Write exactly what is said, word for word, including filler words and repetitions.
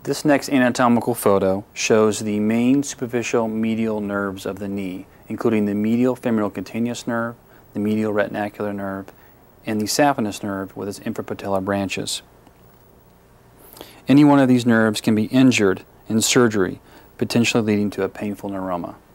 This next anatomical photo shows the main superficial medial nerves of the knee, including the medial femoral cutaneous nerve, the medial retinacular nerve, and the saphenous nerve with its infrapatellar branches. Any one of these nerves can be injured in surgery, potentially leading to a painful neuroma.